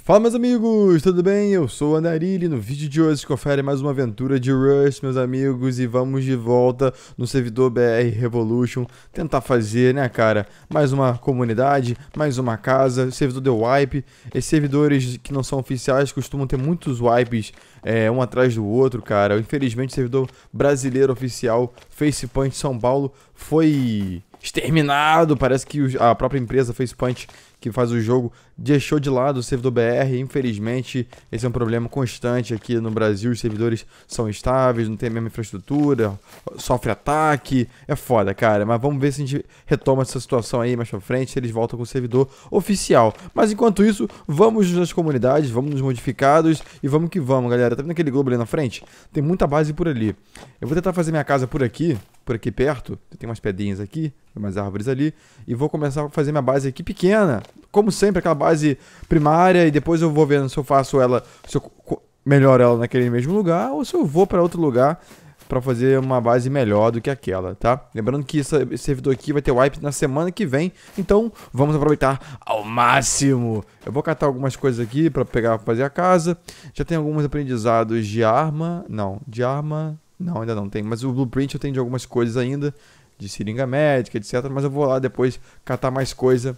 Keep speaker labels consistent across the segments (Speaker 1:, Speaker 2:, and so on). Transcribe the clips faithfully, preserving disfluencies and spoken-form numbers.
Speaker 1: Fala, meus amigos, tudo bem? Eu sou o Andarilli. No vídeo de hoje confere mais uma aventura de Rush, meus amigos, e vamos de volta no servidor B R Revolution tentar fazer, né, cara, mais uma comunidade, mais uma casa, servidor de wipe. Esses servidores que não são oficiais costumam ter muitos wipes é, um atrás do outro, cara. Infelizmente, o servidor brasileiro oficial Facepunch São Paulo foi exterminado. Parece que a própria empresa Facepunch que faz o jogo deixou de lado o servidor B R. Infelizmente, esse é um problema constante aqui no Brasil. Os servidores são estáveis, não tem a mesma infraestrutura, sofre ataque, é foda, cara. Mas vamos ver se a gente retoma essa situação aí mais pra frente, se eles voltam com o servidor oficial. Mas enquanto isso, vamos nas comunidades, vamos nos modificados e vamos que vamos, galera. Tá vendo aquele globo ali na frente? Tem muita base por ali. Eu vou tentar fazer minha casa por aqui, por aqui perto. Tem umas pedrinhas aqui, umas árvores ali, e vou começar a fazer minha base aqui pequena, como sempre, aquela base primária, e depois eu vou vendo se eu faço ela, se eu melhoro ela naquele mesmo lugar, ou se eu vou para outro lugar para fazer uma base melhor do que aquela, tá? Lembrando que esse servidor aqui vai ter wipe na semana que vem, então vamos aproveitar ao máximo. Eu vou catar algumas coisas aqui para pegar, fazer a casa. Já tem alguns aprendizados de arma, não, de arma, não, ainda não tem, mas o blueprint eu tenho de algumas coisas ainda, de seringa médica, etcétera. Mas eu vou lá depois catar mais coisa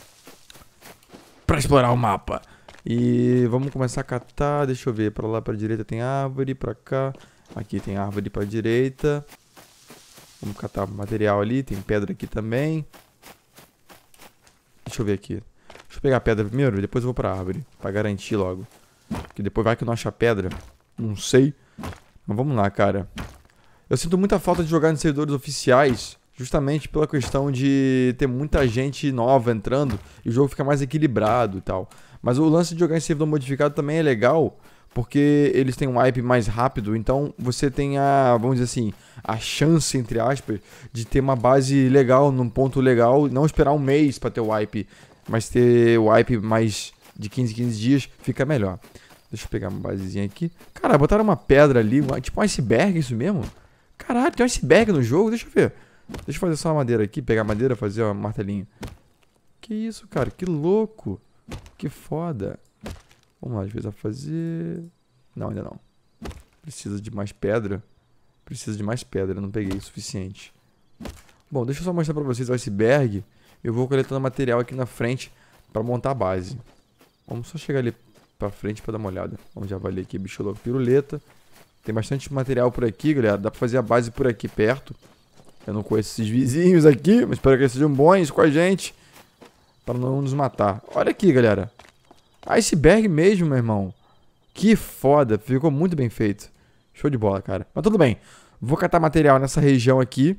Speaker 1: pra explorar o mapa. E vamos começar a catar. Deixa eu ver, pra lá pra direita tem árvore, pra cá. Aqui tem árvore pra direita. Vamos catar material ali, tem pedra aqui também. Deixa eu ver aqui. Deixa eu pegar a pedra primeiro, depois eu vou pra árvore, pra garantir logo. Porque depois vai que eu não acho a pedra. Não sei. Mas vamos lá, cara. Eu sinto muita falta de jogar em servidores oficiais, justamente pela questão de ter muita gente nova entrando e o jogo fica mais equilibrado e tal. Mas o lance de jogar em servidor modificado também é legal, porque eles têm um wipe mais rápido, então você tem a, vamos dizer assim, a chance, entre aspas, de ter uma base legal, num ponto legal, não esperar um mês para ter o wipe, mas ter o wipe mais de quinze em quinze dias, fica melhor. Deixa eu pegar uma basezinha aqui. Cara, botaram uma pedra ali, tipo um iceberg, isso mesmo? Caralho, tem um iceberg no jogo? Deixa eu ver. Deixa eu fazer só uma madeira aqui, pegar madeira, fazer uma martelinha. Que isso, cara? Que louco. Que foda. Vamos lá, às vezes a fazer... Não, ainda não. Precisa de mais pedra. Precisa de mais pedra, não peguei o suficiente. Bom, deixa eu só mostrar pra vocês o iceberg. Eu vou coletando material aqui na frente pra montar a base. Vamos só chegar ali pra frente pra dar uma olhada. Vamos já avaliar aqui, bicho louco, piruleta. Tem bastante material por aqui, galera. Dá pra fazer a base por aqui perto. Eu não conheço esses vizinhos aqui, mas espero que eles sejam bons com a gente, para não nos matar. Olha aqui, galera. Iceberg mesmo, meu irmão. Que foda. Ficou muito bem feito. Show de bola, cara. Mas tudo bem. Vou catar material nessa região aqui.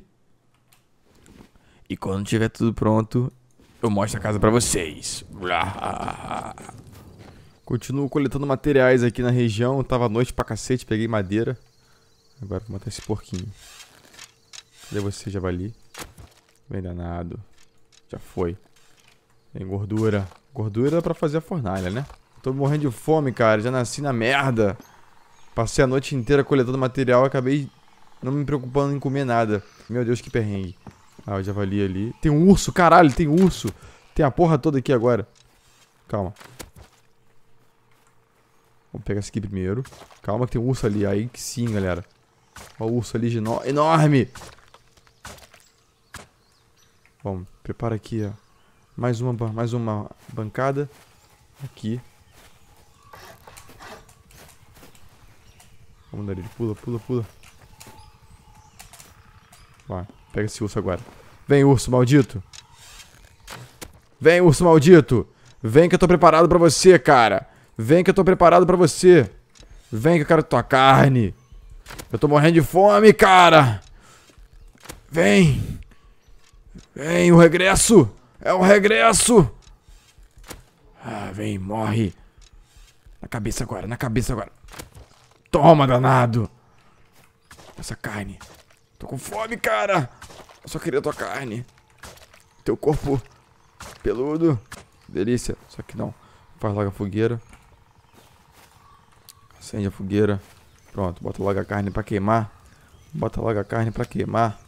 Speaker 1: E quando tiver tudo pronto, eu mostro a casa pra vocês. Continuo coletando materiais aqui na região. Tava à noite pra cacete, peguei madeira. Agora vou matar esse porquinho. Cadê você, javali? Bem danado. Já foi. Tem gordura. Gordura dá pra fazer a fornalha, né? Tô morrendo de fome, cara. Já nasci na merda. Passei a noite inteira coletando material e acabei não me preocupando em comer nada. Meu Deus, que perrengue. Ah, o javali ali. Tem um urso, caralho, tem um urso. Tem a porra toda aqui agora. Calma. Vamos pegar esse aqui primeiro. Calma que tem um urso ali. Aí que sim, galera. Olha o urso ali de no... enorme. Vamos, prepara aqui, ó. Mais uma, mais uma bancada. Aqui. Vamos dar ele. Pula, pula, pula. Vai, pega esse urso agora. Vem, urso maldito. Vem, urso maldito. Vem que eu tô preparado pra você, cara. Vem que eu tô preparado pra você. Vem que eu quero tua carne. Eu tô morrendo de fome, cara. Vem. Vem, o regresso. É o regresso. Ah, vem, morre. Na cabeça agora, na cabeça agora. Toma, danado. Essa carne. Tô com fome, cara. Eu só queria tua carne. Teu corpo peludo. Delícia. Só que não. Faz logo a fogueira. Acende a fogueira. Pronto, bota logo a carne pra queimar. Bota logo a carne pra queimar.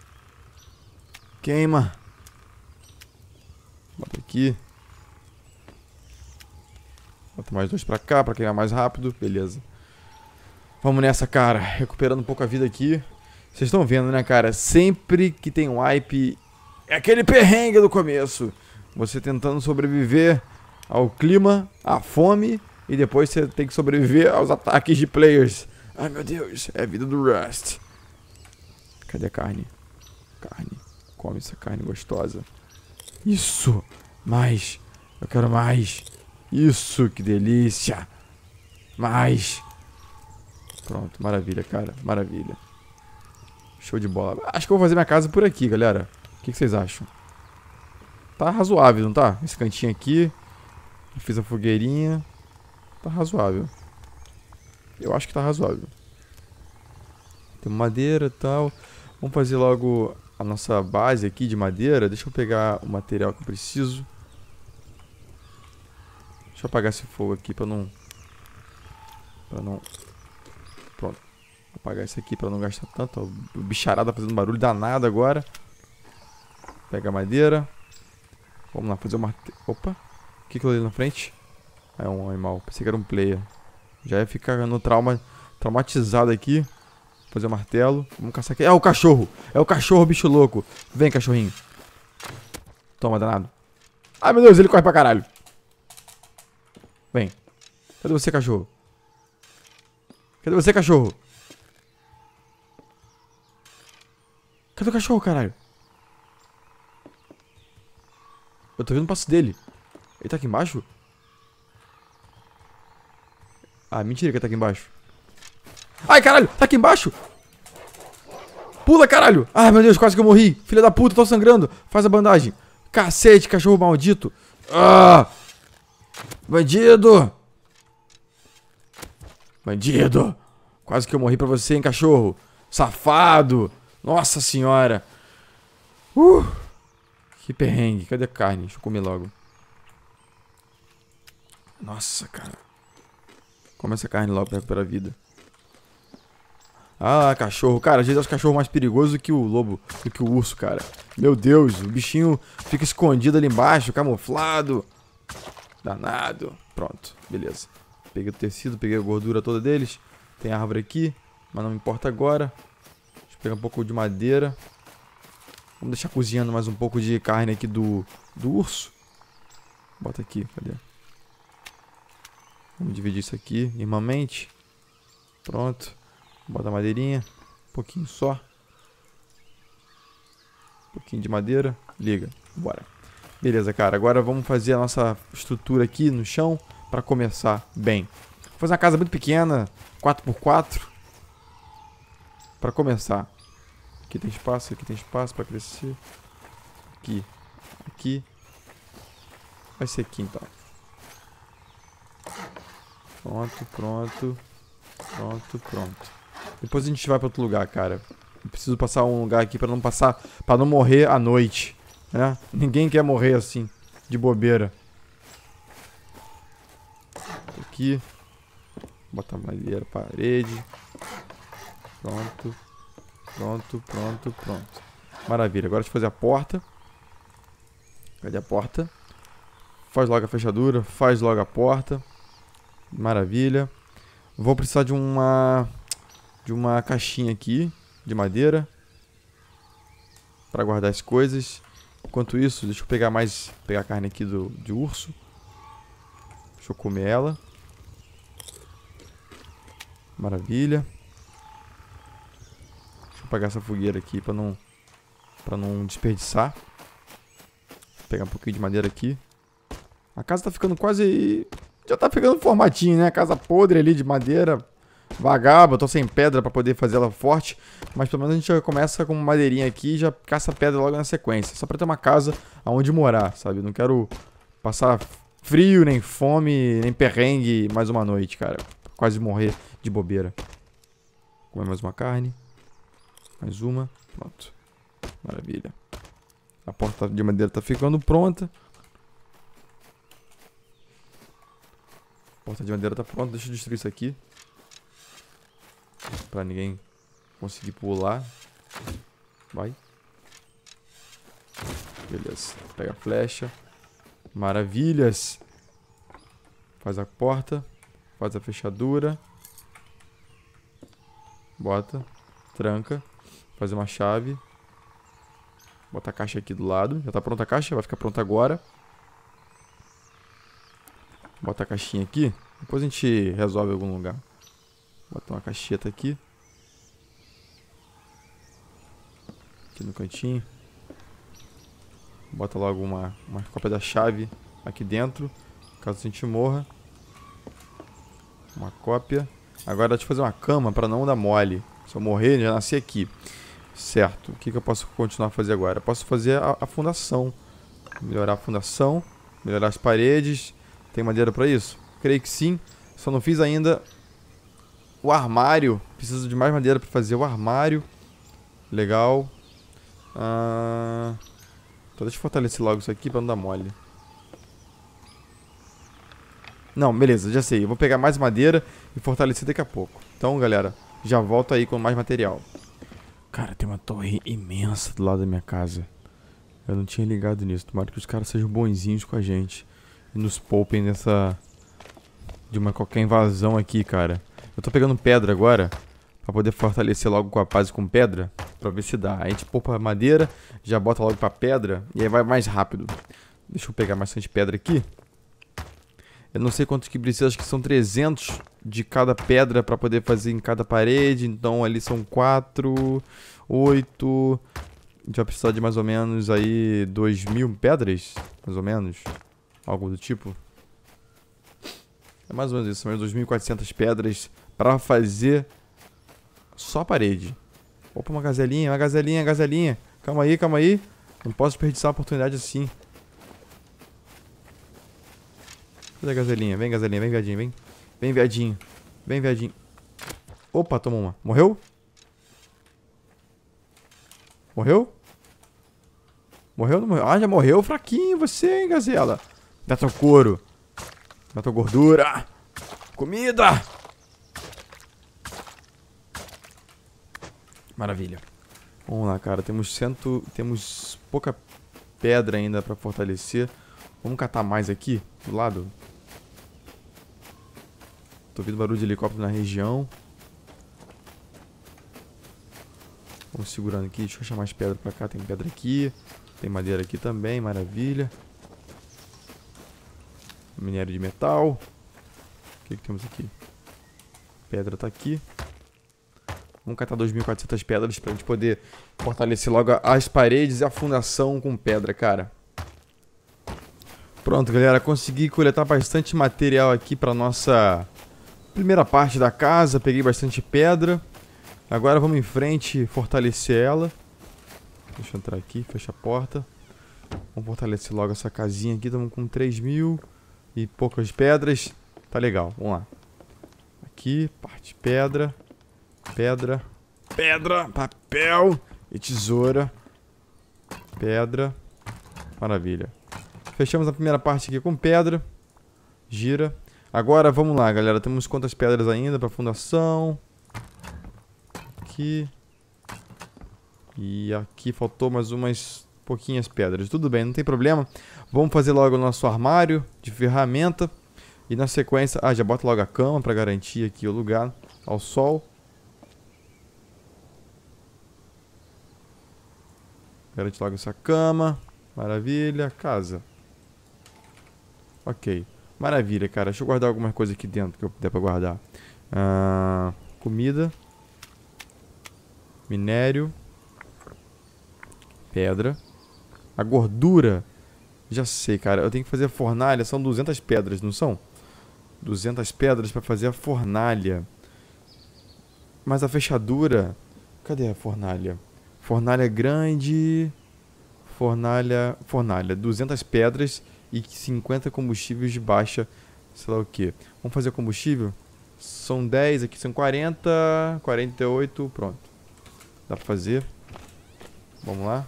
Speaker 1: Queima. Bota aqui. Bota mais dois pra cá, pra queimar mais rápido. Beleza. Vamos nessa, cara. Recuperando um pouco a vida aqui. Vocês estão vendo, né, cara? Sempre que tem um wipe, é aquele perrengue do começo. Você tentando sobreviver ao clima, à fome, e depois você tem que sobreviver aos ataques de players. Ai, meu Deus. É a vida do Rust. Cadê a carne? Carne. Come essa carne gostosa. Isso. Mais. Eu quero mais. Isso, que delícia. Mais. Pronto, maravilha, cara. Maravilha. Show de bola. Acho que eu vou fazer minha casa por aqui, galera. O que, que vocês acham? Tá razoável, não tá? Esse cantinho aqui. Eu fiz a fogueirinha. Tá razoável. Eu acho que tá razoável. Tem madeira e tal. Vamos fazer logo a nossa base aqui de madeira. Deixa eu pegar o material que eu preciso. Deixa eu apagar esse fogo aqui pra não... Pra não... Pronto. Vou apagar esse aqui pra não gastar tanto. O bicharada fazendo barulho danado agora. Pega a madeira. Vamos lá, fazer o martelo. Opa. O que que eu li na frente? Ah, é um animal. Pensei que era um player. Já ia ficar no trauma... Traumatizado aqui. Fazer o martelo. Vamos caçar aqui. É o cachorro. É o cachorro, bicho louco. Vem, cachorrinho. Toma, danado. Ai, meu Deus, ele corre pra caralho. Vem. Cadê você, cachorro? Cadê você, cachorro? Cadê o cachorro, caralho? Eu tô vendo o passo dele. Ele tá aqui embaixo? Ah, mentira que ele tá aqui embaixo. Ai, caralho, tá aqui embaixo. Pula, caralho. Ai, meu Deus, quase que eu morri. Filha da puta, tô sangrando. Faz a bandagem. Cacete, cachorro maldito. Ah! Bandido. Bandido. Quase que eu morri pra você, hein, cachorro. Safado. Nossa senhora. Uh. Que perrengue. Cadê a carne? Deixa eu comer logo. Nossa, cara. Come essa carne logo pra recuperar a vida. Ah, cachorro. Cara, às vezes é o cachorro mais perigoso do que o lobo, do que o urso, cara. Meu Deus, o bichinho fica escondido ali embaixo, camuflado. Danado. Pronto, beleza. Peguei o tecido, peguei a gordura toda deles. Tem árvore aqui, mas não me importa agora. Deixa eu pegar um pouco de madeira. Vamos deixar cozinhando mais um pouco de carne aqui do, do urso. Bota aqui, cadê? Vamos dividir isso aqui irmãmente. Pronto. Bota a madeirinha. Um pouquinho só. Um pouquinho de madeira. Liga. Bora. Beleza, cara. Agora vamos fazer a nossa estrutura aqui no chão para começar bem. Vou fazer uma casa muito pequena. quatro por quatro. Para começar. Aqui tem espaço. Aqui tem espaço para crescer. Aqui. Aqui. Vai ser aqui então. Pronto, pronto. Pronto, pronto. Depois a gente vai para outro lugar, cara. Eu preciso passar um lugar aqui para não passar, para não morrer à noite, né? Ninguém quer morrer assim, de bobeira. Aqui. Botar madeira, parede. Pronto. Pronto, pronto, pronto. Maravilha. Agora deixa eu fazer a porta. Cadê a porta? Faz logo a fechadura, faz logo a porta. Maravilha. Vou precisar de uma de uma caixinha aqui de madeira para guardar as coisas. Enquanto isso, deixa eu pegar mais pegar a carne aqui do de urso. Deixa eu comer ela. Maravilha. Deixa eu apagar essa fogueira aqui para não para não desperdiçar. Vou pegar um pouquinho de madeira aqui. A casa tá ficando quase já tá pegando formatinho, né? Casa podre ali de madeira. Vagaba, eu tô sem pedra pra poder fazer ela forte. Mas pelo menos a gente já começa com madeirinha aqui e já caça pedra logo na sequência. Só pra ter uma casa aonde morar, sabe? Não quero passar frio, nem fome, nem perrengue mais uma noite, cara. Quase morrer de bobeira. Comer mais uma carne. Mais uma. Pronto. Maravilha. A porta de madeira tá ficando pronta. A porta de madeira tá pronta. Deixa eu destruir isso aqui. Pra ninguém conseguir pular. Vai. Beleza. Pega a flecha. Maravilhas. Faz a porta. Faz a fechadura. Bota. Tranca. Faz uma chave. Bota a caixa aqui do lado. Já tá pronta a caixa? Vai ficar pronta agora. Bota a caixinha aqui. Depois a gente resolve em algum lugar. Bota uma caixeta aqui. Aqui no cantinho. Bota logo uma, uma cópia da chave aqui dentro, caso a gente morra. Uma cópia. Agora deixa eu fazer uma cama para não dar mole. Se eu morrer, já nasci aqui. Certo. O que, que eu posso continuar a fazer agora? Eu posso fazer a, a fundação. Melhorar a fundação. Melhorar as paredes. Tem madeira para isso? Creio que sim. Só não fiz ainda o armário. Preciso de mais madeira para fazer o armário. Legal. Ah... Então deixa eu fortalecer logo isso aqui pra não dar mole. Não, beleza, já sei. Eu vou pegar mais madeira e fortalecer daqui a pouco. Então, galera, já volto aí com mais material. Cara, tem uma torre imensa do lado da minha casa. Eu não tinha ligado nisso. Tomara que os caras sejam bonzinhos com a gente e nos poupem dessa... de uma qualquer invasão aqui, cara. Eu tô pegando pedra agora pra poder fortalecer logo com a paz com pedra. Pra ver se dá. A gente poupa madeira, já bota logo pra pedra e aí vai mais rápido. Deixa eu pegar bastante pedra aqui. Eu não sei quantos que precisa, acho que são trezentos de cada pedra pra poder fazer em cada parede. Então ali são quatro, oito. A gente vai precisar de mais ou menos aí dois mil pedras, mais ou menos. Algo do tipo. É mais ou menos isso, mais dois mil e quatrocentas pedras pra fazer só a parede. Opa, uma gazelinha, uma gazelinha, uma gazelinha. Calma aí, calma aí. Não posso desperdiçar a oportunidade assim. Cadê a gazelinha? Vem, gazelinha, vem, viadinho, vem. Vem, viadinho. Vem, viadinho. Opa, tomou uma. Morreu? Morreu? Morreu ou não morreu? Ah, já morreu fraquinho você, hein, gazela. Dá teu couro. Dá tua gordura. Comida! Maravilha. Vamos lá, cara. Temos cento... Temos pouca pedra ainda pra fortalecer. Vamos catar mais aqui, do lado. Tô ouvindo barulho de helicóptero na região. Vamos segurando aqui. Deixa eu achar mais pedra pra cá. Tem pedra aqui. Tem madeira aqui também. Maravilha. Minério de metal. O que, que temos aqui? Pedra tá aqui. Vamos catar dois mil e quatrocentas pedras pra gente poder fortalecer logo as paredes e a fundação com pedra, cara. Pronto, galera. Consegui coletar bastante material aqui pra nossa primeira parte da casa. Peguei bastante pedra. Agora vamos em frente fortalecer ela. Deixa eu entrar aqui, fecha a porta. Vamos fortalecer logo essa casinha aqui. Estamos com três mil e poucas pedras. Tá legal, vamos lá. Aqui, parte pedra. Pedra, pedra, papel e tesoura. Pedra. Maravilha. Fechamos a primeira parte aqui com pedra. Gira. Agora vamos lá, galera. Temos quantas pedras ainda para fundação? Aqui. E aqui faltou mais umas pouquinhas pedras. Tudo bem, não tem problema. Vamos fazer logo o nosso armário de ferramenta. E na sequência... Ah, já bota logo a cama para garantir aqui o lugar ao sol. Garante logo essa cama. Maravilha. Casa. Ok. Maravilha, cara. Deixa eu guardar alguma coisa aqui dentro que eu puder pra guardar. Ah, comida. Minério. Pedra. A gordura. Já sei, cara. Eu tenho que fazer a fornalha. São duzentas pedras, não são? duzentas pedras pra fazer a fornalha. Mas a fechadura... Cadê a fornalha? Fornalha grande, fornalha, fornalha, duzentas pedras e cinquenta combustíveis de baixa, sei lá o que. Vamos fazer combustível? São dez, aqui são quarenta, quarenta e oito, pronto. Dá pra fazer. Vamos lá.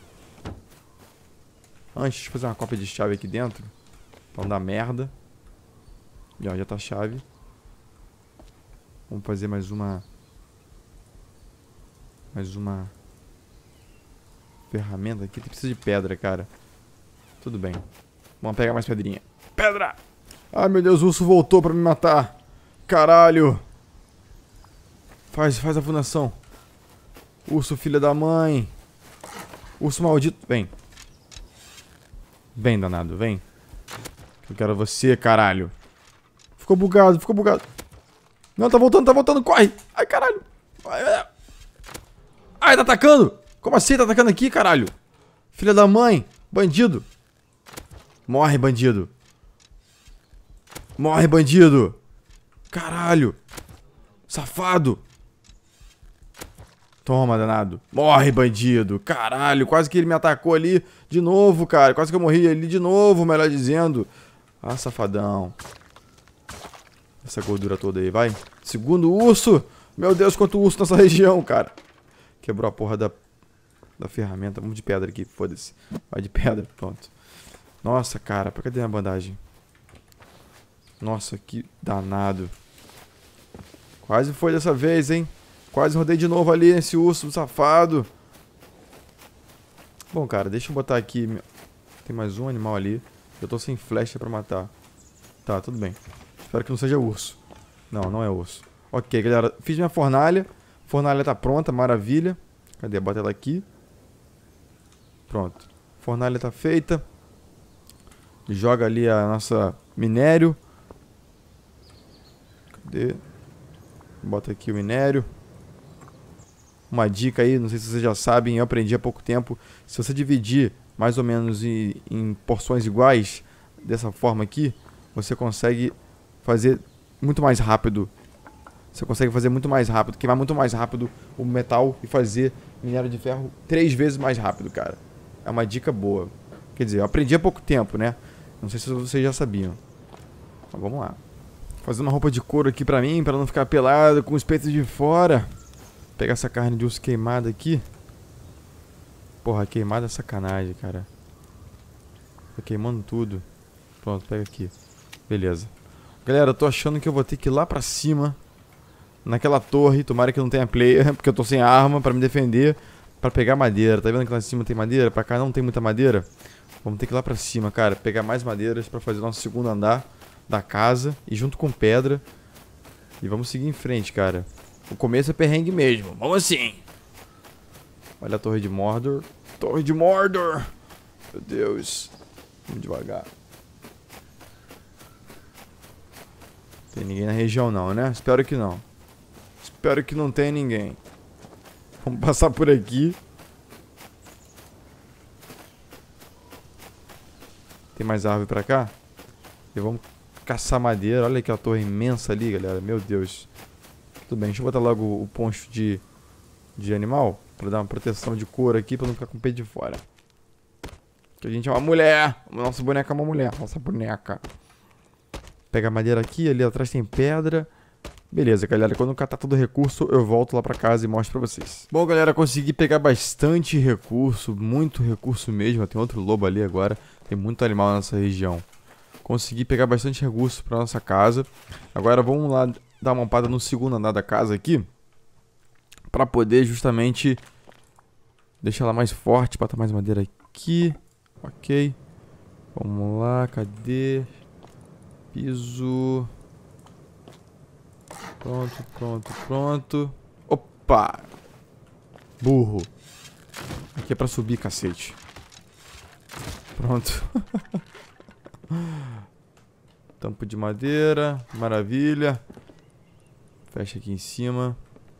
Speaker 1: Antes de fazer uma cópia de chave aqui dentro, pra não dar merda. E ó, já tá a chave. Vamos fazer mais uma... Mais uma... ferramenta aqui. Precisa de pedra, cara. Tudo bem. Vamos pegar mais pedrinha. Pedra! Ai, meu Deus, o urso voltou pra me matar. Caralho. Faz, faz a fundação. Urso, filha da mãe. Urso maldito. Vem. Vem, danado, vem. Eu quero você, caralho. Ficou bugado, ficou bugado. Não, tá voltando, tá voltando, corre. Ai, caralho. Ai, ai, tá atacando. Como assim tá atacando aqui, caralho? Filha da mãe. Bandido. Morre, bandido. Morre, bandido. Caralho. Safado. Toma, danado. Morre, bandido. Caralho, quase que ele me atacou ali de novo, cara. Quase que eu morri ali de novo, melhor dizendo. Ah, safadão. Essa gordura toda aí, vai. Segundo urso. Meu Deus, quanto urso nessa região, cara. Quebrou a porra da, da ferramenta. Vamos de pedra aqui, foda-se. Vai de pedra, pronto. Nossa, cara, pra cadê a bandagem? Nossa, que danado. Quase foi dessa vez, hein? Quase rodei de novo ali nesse urso safado. Bom, cara, deixa eu botar aqui. Tem mais um animal ali. Eu tô sem flecha pra matar. Tá, tudo bem. Espero que não seja urso. Não, não é urso. Ok, galera. Fiz minha fornalha. Fornalha tá pronta, maravilha. Cadê? Bota ela aqui. Pronto. Fornalha tá feita. Joga ali a nossa minério. Cadê? Bota aqui o minério. Uma dica aí, não sei se vocês já sabem, eu aprendi há pouco tempo. Se você dividir mais ou menos em, em porções iguais, dessa forma aqui, você consegue fazer muito mais rápido. Você consegue fazer muito mais rápido, queimar muito mais rápido o metal e fazer minério de ferro três vezes mais rápido, cara. É uma dica boa. Quer dizer, eu aprendi há pouco tempo, né? Não sei se vocês já sabiam. Mas vamos lá. Fazer uma roupa de couro aqui pra mim, pra não ficar pelado com os peitos de fora. Vou pegar essa carne de urso queimada aqui. Porra, queimada é sacanagem, cara. Tô queimando tudo. Pronto, pega aqui. Beleza. Galera, eu tô achando que eu vou ter que ir lá pra cima. Naquela torre. Tomara que eu não tenha player, porque eu tô sem arma pra me defender. Pra pegar madeira. Tá vendo que lá em cima tem madeira? Pra cá não tem muita madeira. Vamos ter que ir lá pra cima, cara. Pegar mais madeiras pra fazer o nosso segundo andar da casa. E junto com pedra. E vamos seguir em frente, cara. O começo é perrengue mesmo. Vamos assim. Olha a torre de Mordor. Torre de Mordor. Meu Deus. Vamos devagar. Tem ninguém na região não, né? Espero que não. Espero que não tenha ninguém. Vamos passar por aqui. Tem mais árvore pra cá? E vamos caçar madeira. Olha aquela torre imensa ali, galera. Meu Deus. Tudo bem, deixa eu botar logo o poncho de, de animal. Pra dar uma proteção de couro aqui, pra não ficar com o peito de fora. Que a gente é uma mulher. Nossa boneca é uma mulher. Nossa boneca. Pega a madeira aqui, ali atrás tem pedra. Beleza, galera, quando eu catar todo o recurso, eu volto lá pra casa e mostro pra vocês. Bom, galera, consegui pegar bastante recurso, muito recurso mesmo. Tem outro lobo ali agora, tem muito animal nessa região. Consegui pegar bastante recurso pra nossa casa. Agora vamos lá dar uma limpada no segundo andar da casa aqui. Pra poder justamente deixar ela mais forte, botar mais madeira aqui. Ok. Vamos lá, cadê? Piso. Pronto, pronto, pronto. Opa! Burro. Aqui é pra subir, cacete. Pronto. Tampo de madeira. Maravilha. Fecha aqui em cima.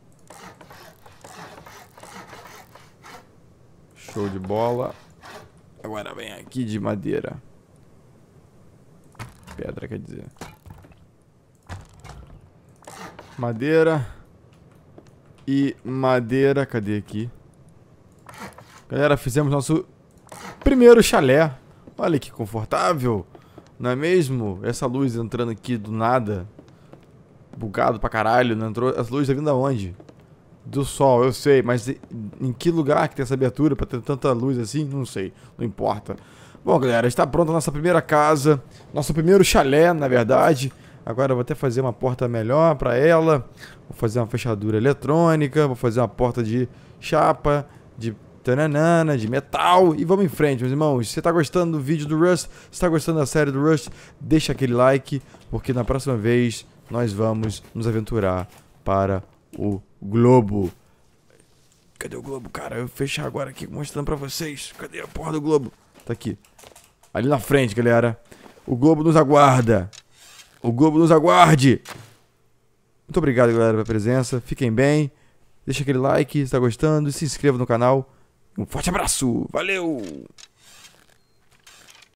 Speaker 1: Show de bola. Agora vem aqui de madeira. Pedra, quer dizer. Madeira. E madeira. Cadê aqui? Galera, fizemos nosso primeiro chalé. Olha que confortável. Não é mesmo? Essa luz entrando aqui do nada. Bugado pra caralho. Não entrou. As luzes tá vindo da onde? Do sol, eu sei. Mas em que lugar que tem essa abertura pra ter tanta luz assim? Não sei. Não importa. Bom, galera, está pronta a nossa primeira casa. Nosso primeiro chalé, na verdade. Agora eu vou até fazer uma porta melhor pra ela. Vou fazer uma fechadura eletrônica. Vou fazer uma porta de chapa. De tananana, de metal. E vamos em frente, meus irmãos. Se você tá gostando do vídeo do Rust, se tá gostando da série do Rust, deixa aquele like, porque na próxima vez nós vamos nos aventurar para o globo. Cadê o globo, cara? Eu vou fechar agora aqui mostrando pra vocês. Cadê a porra do globo? Tá aqui. Ali na frente, galera. O globo nos aguarda. O globo nos aguarde. Muito obrigado, galera, pela presença. Fiquem bem. Deixa aquele like se tá gostando. Se inscreva no canal. Um forte abraço. Valeu!